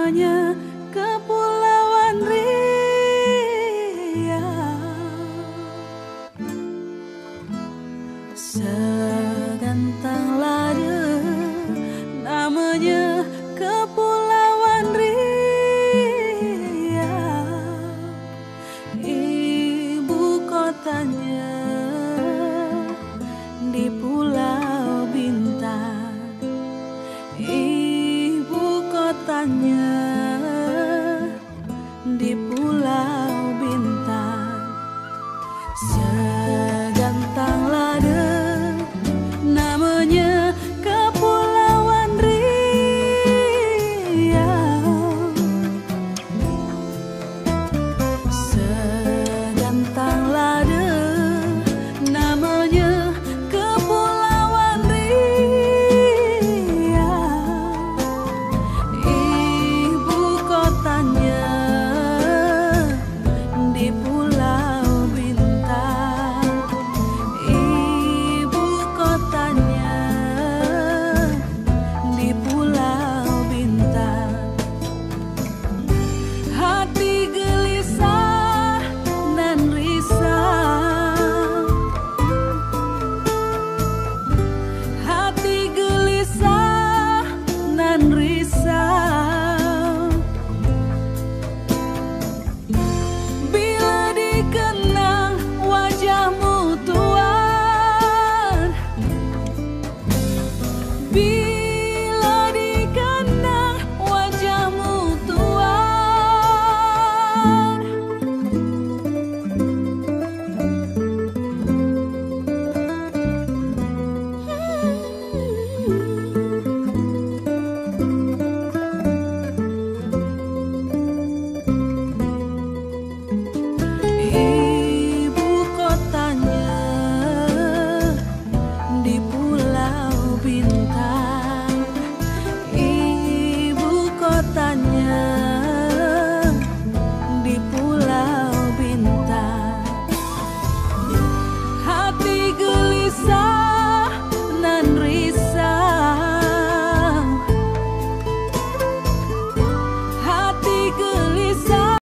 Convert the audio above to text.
namanya Kepulauan Riau. Segantang lada namanya Kepulauan Riau. Ibu kotanya di Pulau Bintan. Ibu kotanya di Pulau Bintan. Segantang lada namanya Kepulauan Riau. Segantang lada namanya Kepulauan Riau. Ibu kotanya di Pulau Bintan. Ibu kotanya di Pulau Bintan. Hati gelisah dan risau. Hati gelisah dan risau bila dikenang wajahmu tuan. Bila dikenang wajahmu tuan. Ibu kotanya di Pulau Bintan. Ibu kotanya